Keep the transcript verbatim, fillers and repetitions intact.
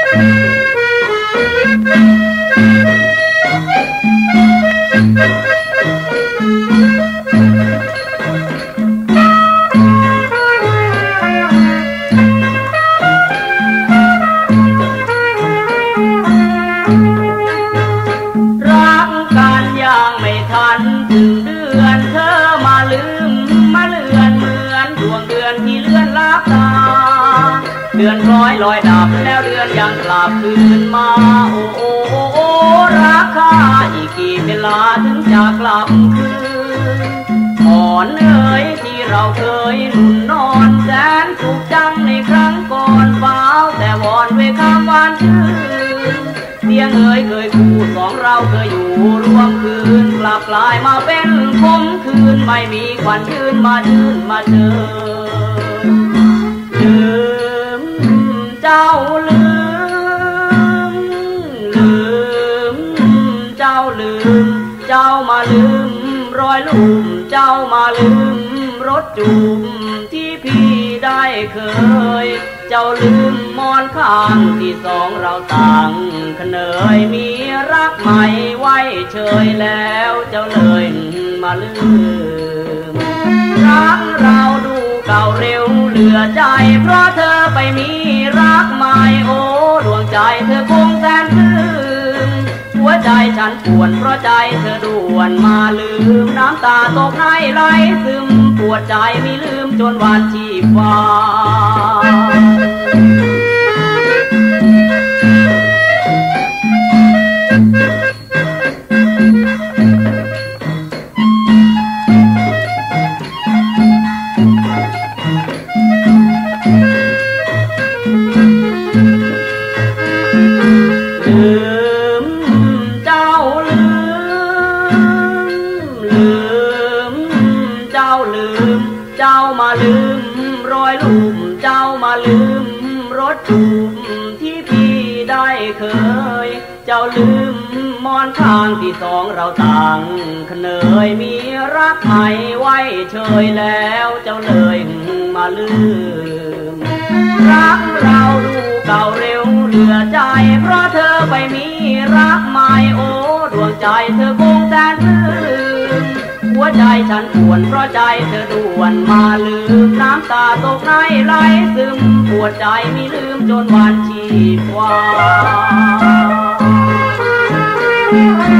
เดือนร้อยลอยดับแล้วเดือนยังกลับคืนมาโอ้โอ้โอ้โอ้ราคาอีกกี่เวลาถึงจะกลับคืนอ่อนเอ๋ยที่เราเคยนุ่นนอนแสนสุขจังในครั้งก่อนฟ้าวแต่วอนเวคามวานชื่นเสียงเอ๋ยเคยคู่สองเราเคยอยู่ร่วมคืนกลับกลายมาเป็นคมคืนไม่มีควันชื่นมาชื่นมาเจอเจ้าลืมลืมเจ้าลืมเจ้ามาลืมรอยลุ่มเจ้ามาลืมรถจูบที่พี่ได้เคยเจ้าลืมมอนข้างที่สองเราต่างขเนยมีรักใหม่ไว้เฉยแล้วเจ้าเลยมาลืมรักเราดูเก่าเร็วเหลือใจเพราะเธอไปมีรักใหม่โอ้ดวงใจเธอคงแสนลืมหัวใจฉันปวดเพราะใจเธอด่วนมาลืมน้ำตาตกในไหลซึมปวดใจไม่ลืมจนวันชีฟ้าเจ้ามาลืมรอยลุ่มเจ้ามาลืมรถจูบที่พี่ได้เคยเจ้าลืมมอนข้างที่สองเราต่างขเนยมีรักใหม่ไว้เฉยแล้วเจ้าเลยมาลืมรักเราดูเก่าเร็วเหลือใจเพราะเธอไปมีรักใหม่โอ้ดวงใจเธอคงแสนลืมหัวใจฉันปวดเพราะใจเธอด่วนมาลืมน้ำตาตกในไหลซึมปวดใจไม่ลืมจนวันชีพวา